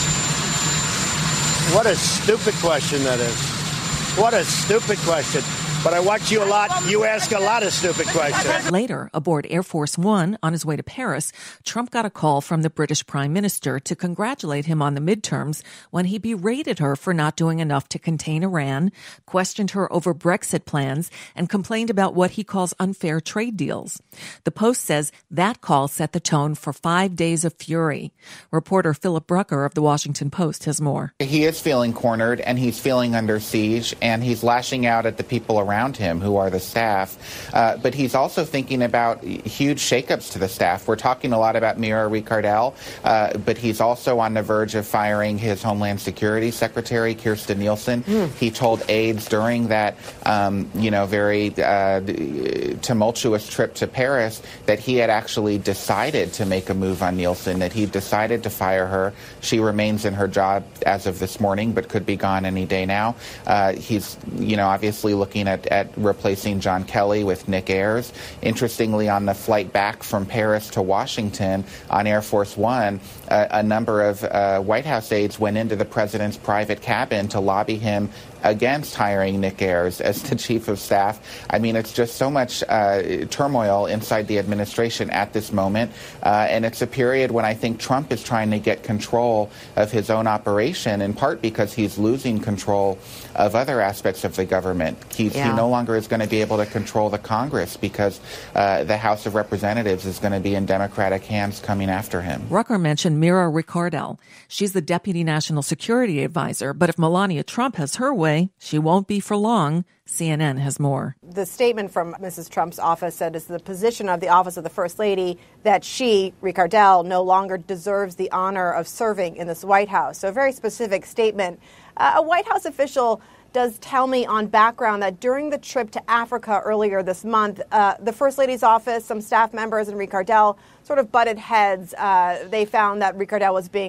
What a stupid question that is. What a stupid question. But I watch you a lot. You ask a lot of stupid questions. Later, aboard Air Force One on his way to Paris, Trump got a call from the British Prime Minister to congratulate him on the midterms when he berated her for not doing enough to contain Iran, questioned her over Brexit plans, and complained about what he calls unfair trade deals. The Post says that call set the tone for five days of fury. Reporter Philip Brucker of The Washington Post has more. He is feeling cornered, and he's feeling under siege, and he's lashing out at the people around him, who are the staff. Uh, but he's also thinking about huge shakeups to the staff. We're talking a lot about Mira Ricardel, uh, but he's also on the verge of firing his Homeland Security Secretary, Kirstjen Nielsen. Mm. He told aides during that, um, you know, very uh, tumultuous trip to Paris that he had actually decided to make a move on Nielsen, that he decided to fire her. She remains in her job as of this morning, but could be gone any day now. Uh, he's, you know, obviously looking at at replacing John Kelly with Nick Ayers. Interestingly, on the flight back from Paris to Washington on Air Force One, uh, a number of uh, White House aides went into the president's private cabin to lobby him against hiring Nick Ayers as the chief of staff. I mean, it's just so much uh, turmoil inside the administration at this moment. Uh, and it's a period when I think Trump is trying to get control of his own operation, in part because he's losing control of other aspects of the government. He's, yeah. He no longer is going to be able to control the Congress because uh, the House of Representatives is going to be in Democratic hands coming after him. Rucker mentioned Mira Ricardel. She's the Deputy National Security Advisor, but if Melania Trump has her way, she won't be for long. C N N has more. The statement from Missus Trump's office said it's the position of the Office of the First Lady that she, Ricardel, no longer deserves the honor of serving in this White House. So a very specific statement. Uh, a White House official does tell me on background that during the trip to Africa earlier this month, uh, the First Lady's office, some staff members, and Ricardel sort of butted heads. Uh, they found that Ricardel was being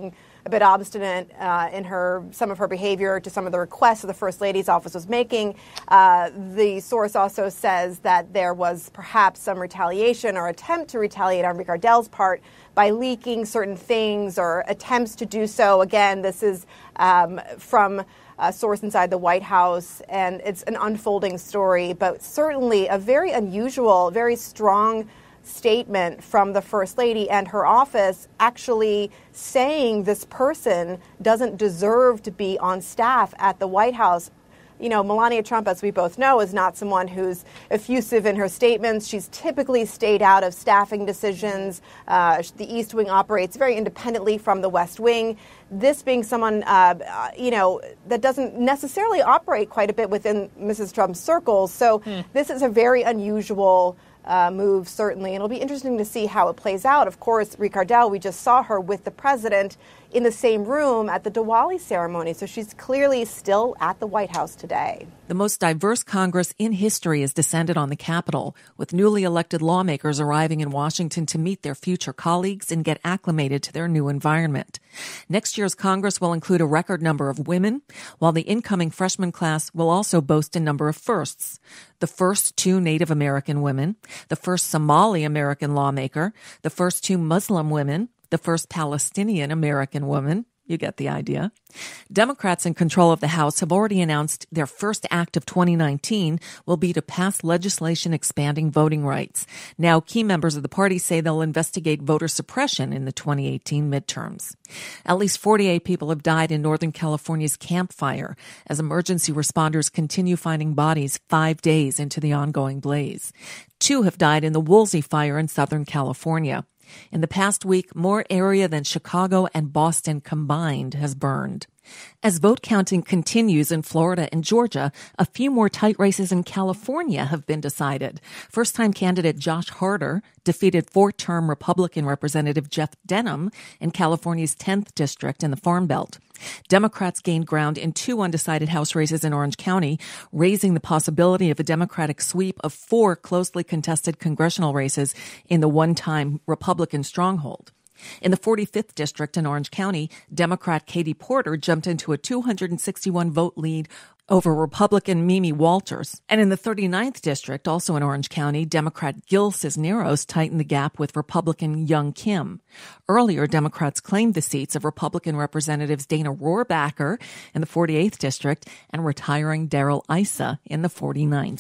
a bit obstinate uh, in her some of her behavior to some of the requests that the First Lady's office was making. Uh, the source also says that there was perhaps some retaliation or attempt to retaliate on Ricardell's part by leaking certain things or attempts to do so. Again, this is um, from a source inside the White House, and it's an unfolding story, but certainly a very unusual, very strong statement from the First Lady and her office actually saying this person doesn't deserve to be on staff at the White House. You know, Melania Trump, as we both know, is not someone who's effusive in her statements. She's typically stayed out of staffing decisions. Uh, the East Wing operates very independently from the West Wing. This being someone, uh, you know, that doesn't necessarily operate quite a bit within Missus Trump's circles. So hmm. this is a very unusual Uh, move, certainly. And it'll be interesting to see how it plays out. Of course, Ricardell, we just saw her with the president in the same room at the Diwali ceremony. So she's clearly still at the White House today. The most diverse Congress in history has descended on the Capitol, with newly elected lawmakers arriving in Washington to meet their future colleagues and get acclimated to their new environment. Next year's Congress will include a record number of women, while the incoming freshman class will also boast a number of firsts. The first two Native American women, the first Somali American lawmaker, the first two Muslim women, the first Palestinian American woman. You get the idea. Democrats in control of the House have already announced their first act of twenty nineteen will be to pass legislation expanding voting rights. Now, key members of the party say they'll investigate voter suppression in the twenty eighteen midterms. At least forty-eight people have died in Northern California's Camp Fire as emergency responders continue finding bodies five days into the ongoing blaze. Two have died in the Woolsey Fire in Southern California. In the past week, more area than Chicago and Boston combined has burned. As vote counting continues in Florida and Georgia, a few more tight races in California have been decided. First-time candidate Josh Harder defeated four-term Republican Representative Jeff Denham in California's tenth district in the Farm Belt. Democrats gained ground in two undecided House races in Orange County, raising the possibility of a Democratic sweep of four closely contested congressional races in the one-time Republican stronghold. In the forty-fifth district in Orange County, Democrat Katie Porter jumped into a two hundred sixty-one vote lead over Republican Mimi Walters. And in the thirty-ninth district, also in Orange County, Democrat Gil Cisneros tightened the gap with Republican Young Kim. Earlier, Democrats claimed the seats of Republican Representatives Dana Rohrabacher in the forty-eighth district and retiring Darrell Issa in the forty-ninth.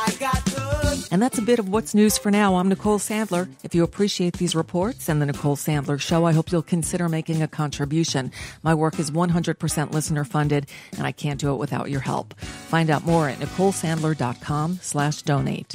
And that's a bit of what's news for now. I'm Nicole Sandler. If you appreciate these reports and the Nicole Sandler Show, I hope you'll consider making a contribution. My work is one hundred percent listener funded, and I can't do it without your help. Find out more at nicolesandler.com slash donate.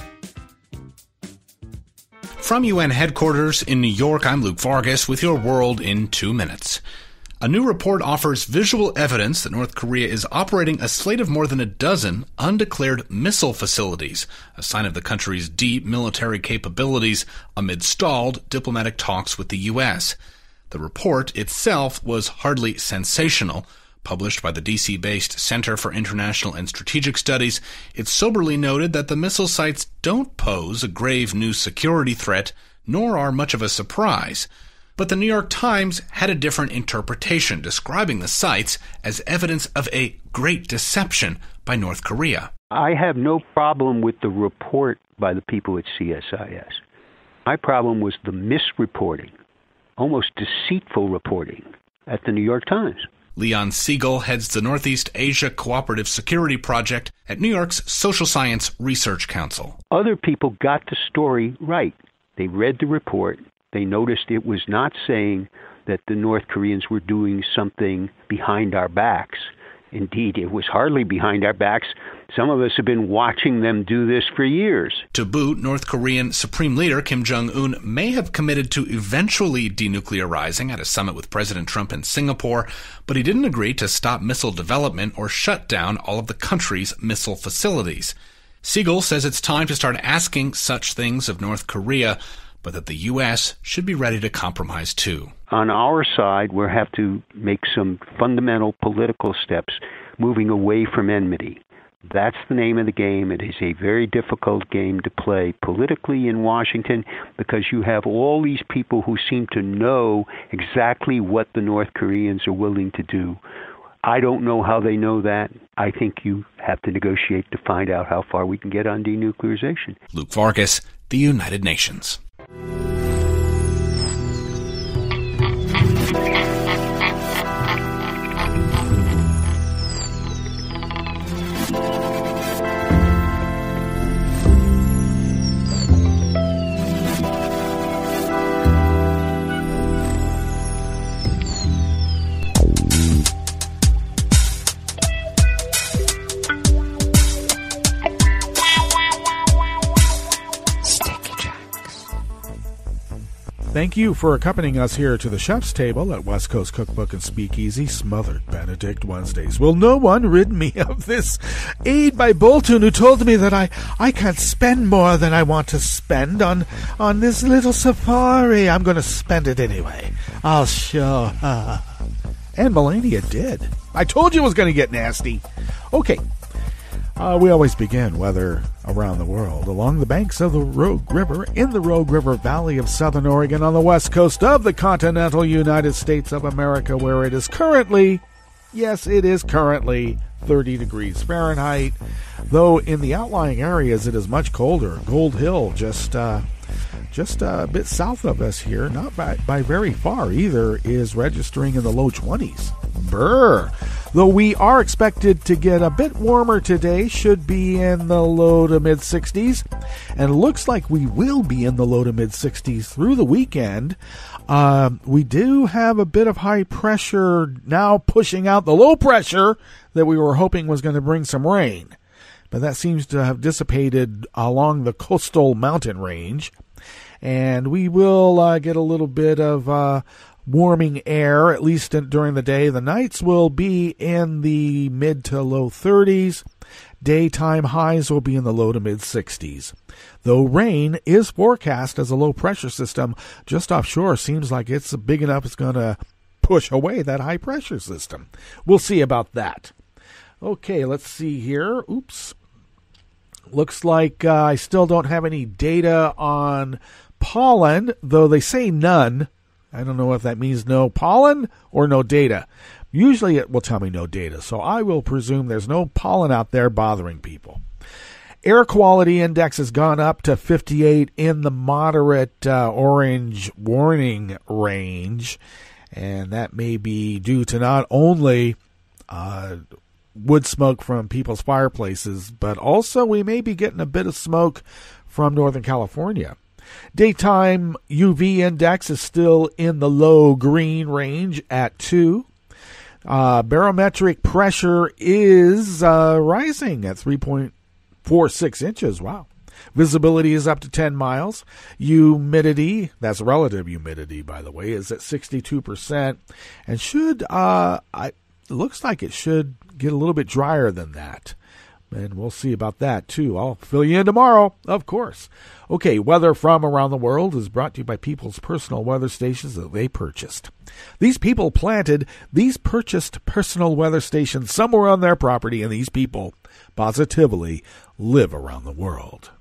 From U N headquarters in New York, I'm Luke Vargas with your world in two minutes. A new report offers visual evidence that North Korea is operating a slate of more than a dozen undeclared missile facilities, a sign of the country's deep military capabilities amid stalled diplomatic talks with the U S. The report itself was hardly sensational. Published by the D C-based Center for International and Strategic Studies, it soberly noted that the missile sites don't pose a grave new security threat, nor are much of a surprise. But the New York Times had a different interpretation, describing the sites as evidence of a great deception by North Korea. I have no problem with the report by the people at C S I S. My problem was the misreporting, almost deceitful reporting at the New York Times. Leon Siegel heads the Northeast Asia Cooperative Security Project at New York's Social Science Research Council. Other people got the story right. They read the report. They noticed it was not saying that the North Koreans were doing something behind our backs. Indeed, it was hardly behind our backs. Some of us have been watching them do this for years. To boot, North Korean Supreme Leader Kim Jong-un may have committed to eventually denuclearizing at a summit with President Trump in Singapore, but he didn't agree to stop missile development or shut down all of the country's missile facilities. Siegel says it's time to start asking such things of North Korea, but that the U S should be ready to compromise too. On our side, we'll have to make some fundamental political steps moving away from enmity. That's the name of the game. It is a very difficult game to play politically in Washington because you have all these people who seem to know exactly what the North Koreans are willing to do. I don't know how they know that. I think you have to negotiate to find out how far we can get on denuclearization. Luke Vargas, the United Nations. Thank you for accompanying us here to the chef's table at West Coast Cookbook and Speakeasy, Smothered Benedict Wednesdays. Will no one rid me of this aide by Bolton who told me that I, I can't spend more than I want to spend on, on this little safari. I'm going to spend it anyway. I'll show. And Melania did. I told you it was going to get nasty. Okay. Uh, we always begin weather around the world along the banks of the Rogue River in the Rogue River Valley of Southern Oregon on the west coast of the continental United States of America, where it is currently, yes, it is currently thirty degrees Fahrenheit, though in the outlying areas it is much colder. Gold Hill, just uh, just a bit south of us here, not by, by very far either, is registering in the low twenties. Brr. Though we are expected to get a bit warmer today, should be in the low to mid sixties, and looks like we will be in the low to mid sixties through the weekend. Uh, we do have a bit of high pressure now pushing out the low pressure that we were hoping was going to bring some rain, but that seems to have dissipated along the coastal mountain range, and we will uh, get a little bit of uh, warming air, at least in, during the day. The nights will be in the mid to low thirties. Daytime highs will be in the low to mid sixties. Though rain is forecast as a low pressure system just offshore, seems like it's big enough it's going to push away that high pressure system. We'll see about that. Okay, let's see here. Oops. Looks like uh, I still don't have any data on pollen, though they say none. I don't know if that means no pollen or no data. Usually it will tell me no data, so I will presume there's no pollen out there bothering people. Air quality index has gone up to fifty-eight in the moderate uh, orange warning range, and that may be due to not only uh, wood smoke from people's fireplaces, but also we may be getting a bit of smoke from Northern California. Daytime U V index is still in the low green range at two. Uh, barometric pressure is uh, rising at three point four six inches. Wow. Visibility is up to ten miles. Humidity, that's relative humidity, by the way, is at sixty-two percent. And should, uh, I, it looks like it should get a little bit drier than that. And we'll see about that, too. I'll fill you in tomorrow, of course. Okay, weather from around the world is brought to you by people's personal weather stations that they purchased. These people planted these purchased personal weather stations somewhere on their property, and these people positively live around the world.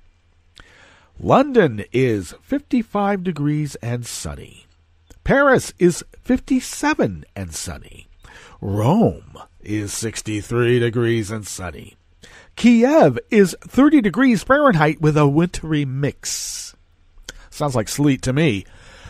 London is fifty-five degrees and sunny. Paris is fifty-seven and sunny. Rome is sixty-three degrees and sunny. Kiev is thirty degrees Fahrenheit with a wintry mix. Sounds like sleet to me.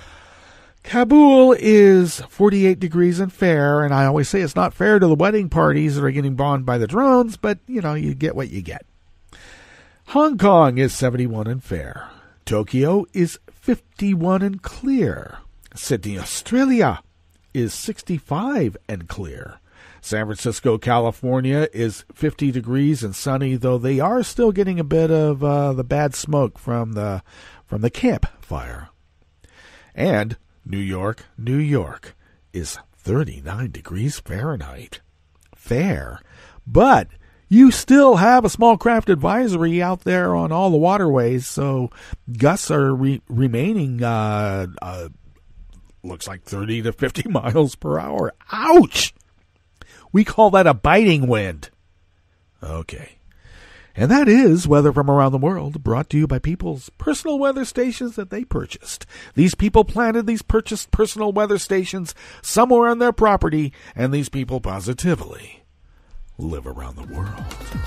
Kabul is forty-eight degrees and fair, and I always say it's not fair to the wedding parties that are getting bombed by the drones, but, you know, you get what you get. Hong Kong is seventy-one and fair. Tokyo is fifty-one and clear. Sydney, Australia is sixty-five and clear. San Francisco, California is fifty degrees and sunny, though they are still getting a bit of uh, the bad smoke from the from the campfire. And New York, New York is thirty-nine degrees Fahrenheit. Fair. But you still have a small craft advisory out there on all the waterways, so gusts are re- remaining, uh, uh, looks like thirty to fifty miles per hour. Ouch! We call that a biting wind. Okay. And that is Weather from Around the World, brought to you by people's personal weather stations that they purchased. These people planted these purchased personal weather stations somewhere on their property, and these people positively live around the world.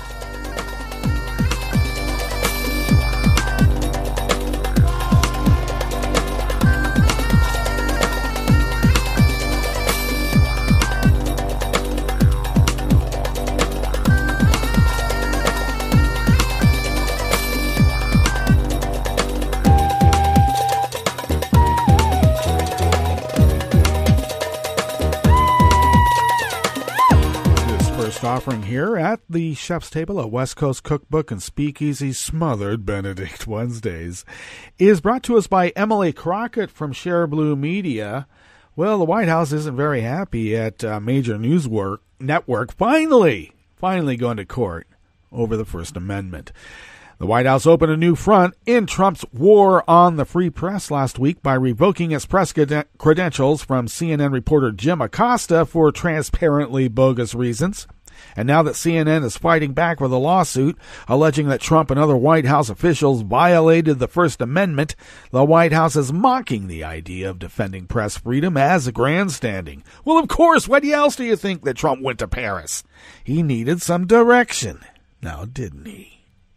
Offering here at the chef's table at West Coast Cookbook and Speakeasy Smothered Benedict Wednesdays is brought to us by Emily Crockett from Share Blue Media. Well, the White House isn't very happy at uh, major news work, network finally, finally going to court over the First Amendment. The White House opened a new front in Trump's war on the free press last week by revoking its press credentials from C N N reporter Jim Acosta for transparently bogus reasons. And now that C N N is fighting back with a lawsuit alleging that Trump and other White House officials violated the First Amendment, the White House is mocking the idea of defending press freedom as grandstanding. Well, of course, what else do you think that Trump went to Paris? He needed some direction. Now, didn't he?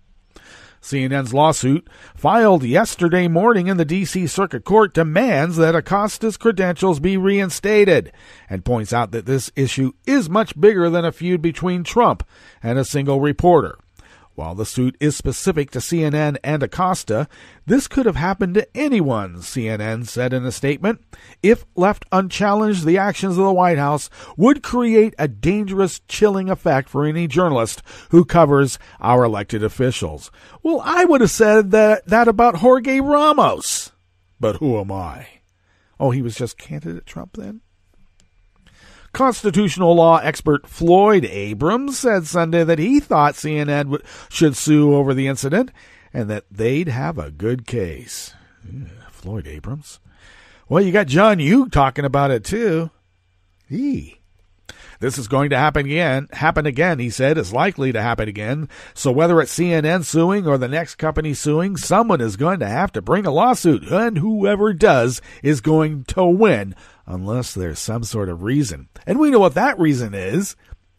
C N N's lawsuit, filed yesterday morning in the D C Circuit Court, demands that Acosta's credentials be reinstated and points out that this issue is much bigger than a feud between Trump and a single reporter. While the suit is specific to C N N and Acosta, this could have happened to anyone, C N N said in a statement. If left unchallenged, the actions of the White House would create a dangerous, chilling effect for any journalist who covers our elected officials. Well, I would have said that, that about Jorge Ramos. But who am I? Oh, he was just candidate Trump then? Constitutional law expert Floyd Abrams said Sunday that he thought C N N w- should sue over the incident and that they'd have a good case. Yeah, Floyd Abrams. Well, you got John Yoo talking about it too. Eee. This is going to happen again. Happen again, he said, is likely to happen again. So whether it's C N N suing or the next company suing, someone is going to have to bring a lawsuit, and whoever does is going to win, unless there's some sort of reason. And we know what that reason is.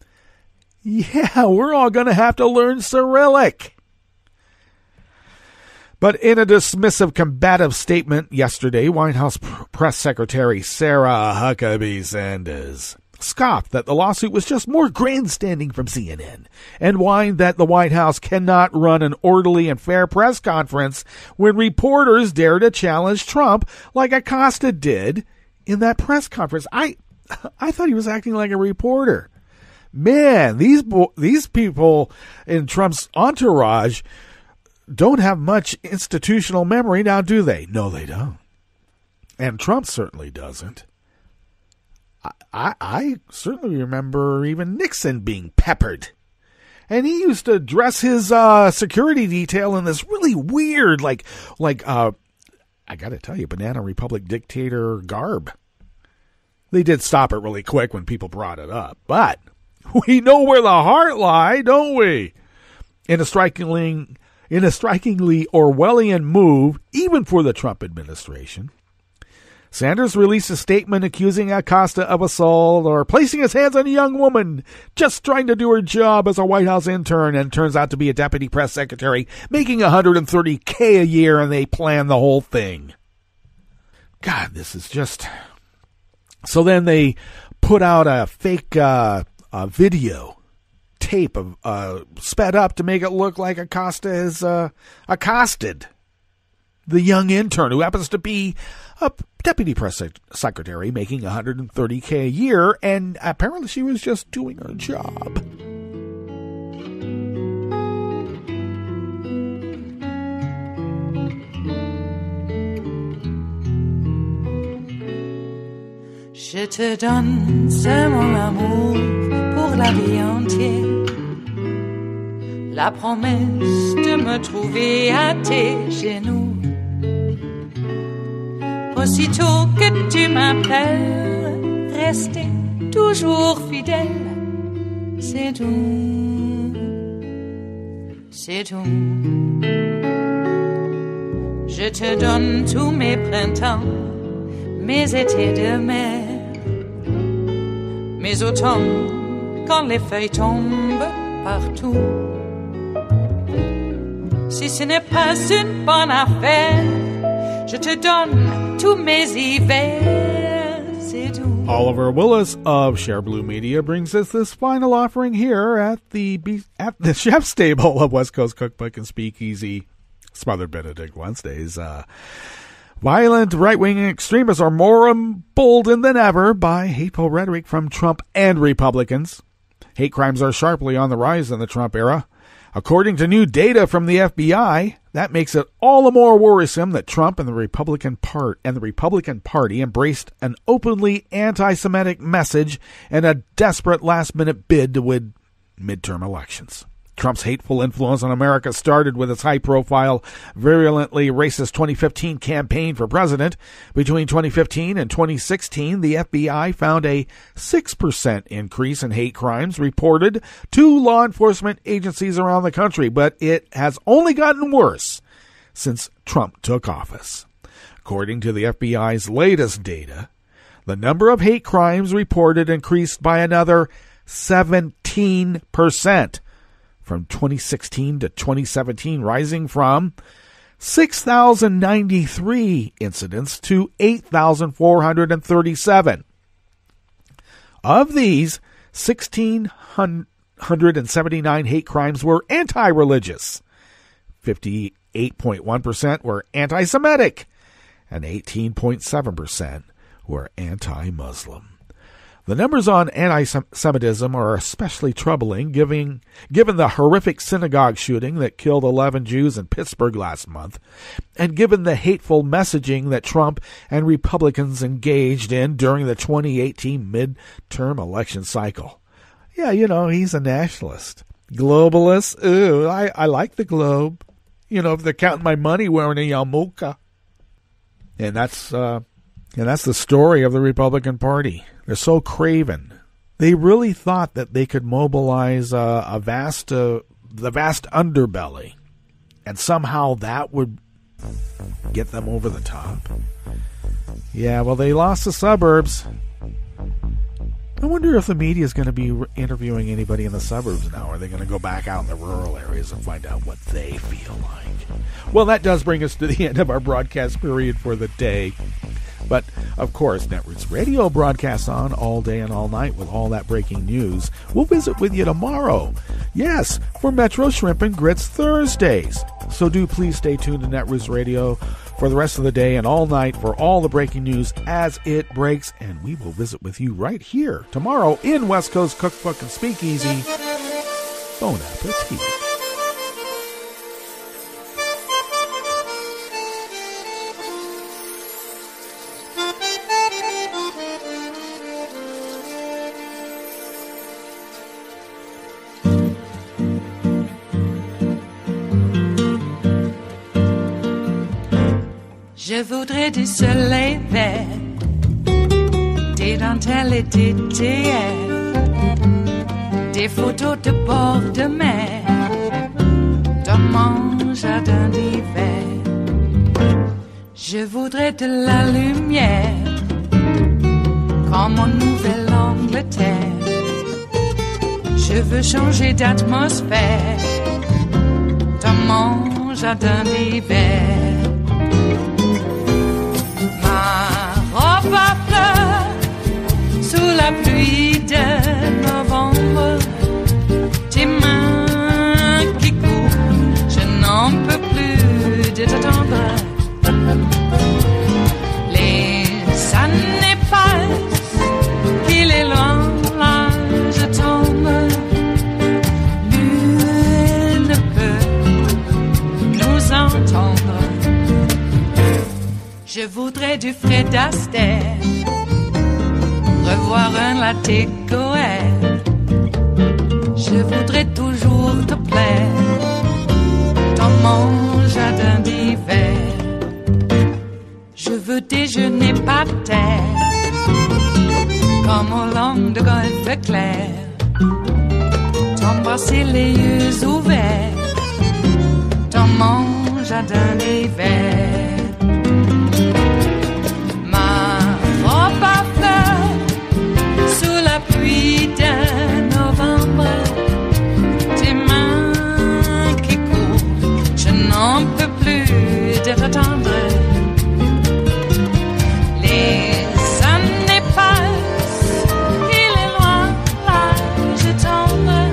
Yeah, we're all going to have to learn Cyrillic. But in a dismissive, combative statement yesterday, White House Press Secretary Sarah Huckabee Sanders scoffed that the lawsuit was just more grandstanding from C N N and whined that the White House cannot run an orderly and fair press conference when reporters dare to challenge Trump like Acosta did in that press conference. I I thought he was acting like a reporter. Man, these these people in Trump's entourage don't have much institutional memory now, do they? No, they don't. And Trump certainly doesn't. I, I, I certainly remember even Nixon being peppered. And he used to dress his uh, security detail in this really weird, like, like uh, I got to tell you, Banana Republic dictator garb. They did stop it really quick when people brought it up. But we know where the heart lie, don't we? In a strikingly, in a strikingly Orwellian move, even for the Trump administration, Sanders released a statement accusing Acosta of assault or placing his hands on a young woman just trying to do her job as a White House intern, and turns out to be a deputy press secretary making one hundred thirty thousand dollars a year, and they planned the whole thing. God, this is just... So then they put out a fake uh, uh, video tape of uh, sped up to make it look like Acosta is uh, accosted the young intern who happens to be a deputy press secretary making one hundred thirty thousand dollars a year, and apparently she was just doing her job. Je te donne ce mon amour pour la vie entière, la promesse de me trouver à tes genoux. Aussitôt que tu m'appelles, rester toujours fidèle, c'est tout. c'est tout. Je te donne tous mes printemps, mes étés de mer, mes automnes quand les feuilles tombent partout. Si ce n'est pas une bonne affaire, je te donne tous mes hivers, c'est tout. Oliver Willis of Share Blue Media brings us this final offering here at the at the chef's table of West Coast Cookbook and Speakeasy. Smothered Benedict Wednesdays. Uh, violent right-wing extremists are more emboldened than ever by hateful rhetoric from Trump and Republicans. Hate crimes are sharply on the rise in the Trump era. According to new data from the F B I, that makes it all the more worrisome that Trump and the Republican part and the Republican Party embraced an openly anti-Semitic message in a desperate last-minute bid to win midterm elections. Trump's hateful influence on America started with his high-profile, virulently racist twenty fifteen campaign for president. Between twenty fifteen and twenty sixteen, the F B I found a six percent increase in hate crimes reported to law enforcement agencies around the country, but it has only gotten worse since Trump took office. According to the F B I's latest data, the number of hate crimes reported increased by another seventeen percent. From twenty sixteen to twenty seventeen, rising from six thousand ninety-three incidents to eight thousand four hundred thirty-seven. Of these, one thousand six hundred seventy-nine hate crimes were anti-religious, fifty-eight point one percent were anti-Semitic, and eighteen point seven percent were anti-Muslim. The numbers on anti-Semitism are especially troubling, given, given the horrific synagogue shooting that killed eleven Jews in Pittsburgh last month, and given the hateful messaging that Trump and Republicans engaged in during the twenty eighteen midterm election cycle. Yeah, you know, he's a nationalist. Globalist. Ooh, I, I like the globe. You know, if they're counting my money, wearing a yarmulke. And that's... uh And that's the story of the Republican Party. They're so craven. They really thought that they could mobilize uh, a vast, uh, the vast underbelly, and somehow that would get them over the top. Yeah, well, they lost the suburbs. I wonder if the media is going to be interviewing anybody in the suburbs now. Are they going to go back out in the rural areas and find out what they feel like? Well, that does bring us to the end of our broadcast period for the day. But, of course, Netroots Radio broadcasts on all day and all night with all that breaking news. We'll visit with you tomorrow. Yes, for Metro Shrimp and Grits Thursdays. So do please stay tuned to Netroots Radio for the rest of the day and all night for all the breaking news as it breaks. And we will visit with you right here tomorrow in West Coast Cookbook and Speakeasy. Bon appetit. Je voudrais du soleil vert, des dentelles et des théâtres, des photos de bord de mer, dans mon jardin d'hiver. Je voudrais de la lumière, comme en Nouvelle-Angleterre. Je veux changer d'atmosphère, dans mon jardin d'hiver. À fleurs sous la pluie de novembre, tes mains qui courent, je n'en peux plus de t'attendre. Les années passent, qu'il est loin, là je tombe. Nul ne peut nous entendre. Je voudrais du Fred Astaire, revoir un latte Goël. Je voudrais toujours te plaire dans mon jardin d'hiver. Je veux déjeuner par terre, comme au long de golfe clair. T'embrasser les yeux ouverts, mon jardin d'hiver. Ma robe à fleurs sous la pluie de novembre. Tes mains qui courent, je n'en peux plus de t'attendre. Les années passent, il est loin l'âge tendre.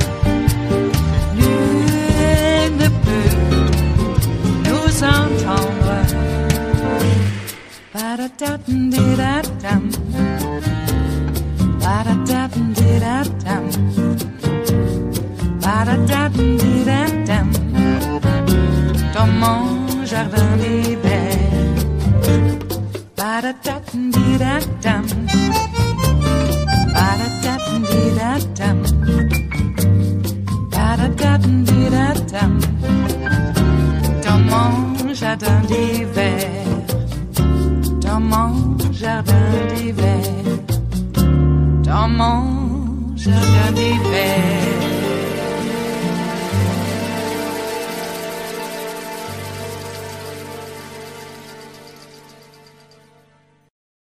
Nul ne peut nous entendre. Ba-da-da-dum-di-da-dum. Ba-da-da-dum-di-da-dum. Ba-da-da-dum-di-da-dum. Dans mon jardin d'hiver. Ba-da-da-dum-di-da-dum. Ba-da-da-dum-di-da-dum. Ba-da-da-dum-di-da-dum. Dans mon jardin d'hiver. Dans mon jardin d'hiver. Dans mon jardin d'hiver.